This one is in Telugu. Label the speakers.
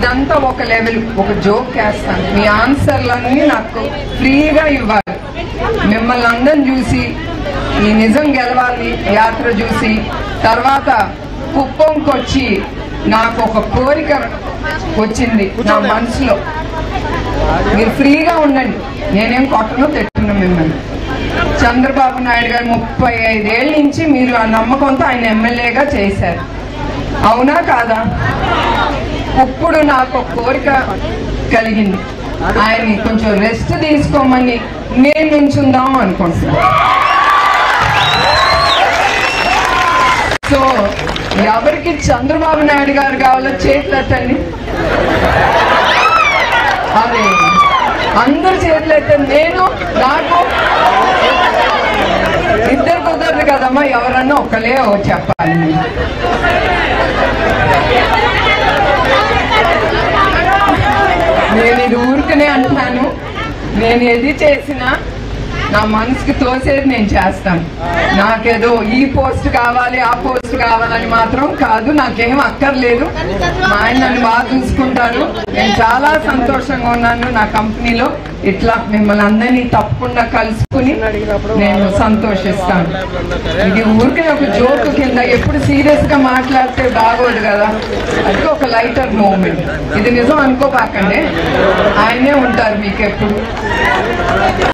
Speaker 1: ఇదంతా ఒక లెవెల్, ఒక జోక్ వేస్తాను. మీ ఆన్సర్లన్నీ నాకు ఫ్రీగా ఇవ్వాలి. మిమ్మల్ని అందరం చూసి ఈ నిజం గెలవాలి యాత్ర చూసి తర్వాత కుప్పంకి వచ్చి నాకు ఒక కోరిక వచ్చింది నా మనసులో. మీరు ఫ్రీగా ఉండండి, నేనేం కొట్టను తిట్టను మిమ్మల్ని. చంద్రబాబు నాయుడు గారు 35 ఏళ్ళ నుంచి మీరు ఆ నమ్మకంతో ఆయన ఎమ్మెల్యేగా చేశారు, అవునా కాదా? ఇప్పుడు నాకు ఒక కోరిక కలిగింది, ఆయన్ని కొంచెం రెస్ట్ తీసుకోమని నేను నుంచుందాం అనుకుంటున్నాను. సో ఎవరికి చంద్రబాబు నాయుడు గారు కావాలో చేతులెత్తండి. అదే అందరు చేతులెత్తండి. నేను నాకు ఇద్దరు కుదరదు కదమ్మా, ఎవరన్నా ఒకలే చెప్పాలి. నేను ఇది ఊరికనే అంటున్నాను, నేను ఏది చేసినా నా మనసుకి తోసేది నేను చేస్తాను. నాకేదో ఈ పోస్ట్ కావాలి ఆ పోస్ట్ కావాలని మాత్రం కాదు, నాకేం అక్కర్లేదు. మా ఆయన నన్ను బాగా చూసుకుంటారు. నేను చాలా సంతోషంగా ఉన్నాను నా కంపెనీలో. ఇట్లా మిమ్మల్ని అందరినీ తప్పకుండా కలుసుకుని నేను సంతోషిస్తాను. ఇది ఊరికే ఒక జోక్ కింద, ఎప్పుడు సీరియస్ గా మాట్లాడితే బాగోదు కదా, అది ఒక లైటర్ మూమెంట్. ఇది నిజం అనుకోపాకండి, ఆయనే ఉంటారు మీకు ఎప్పుడు.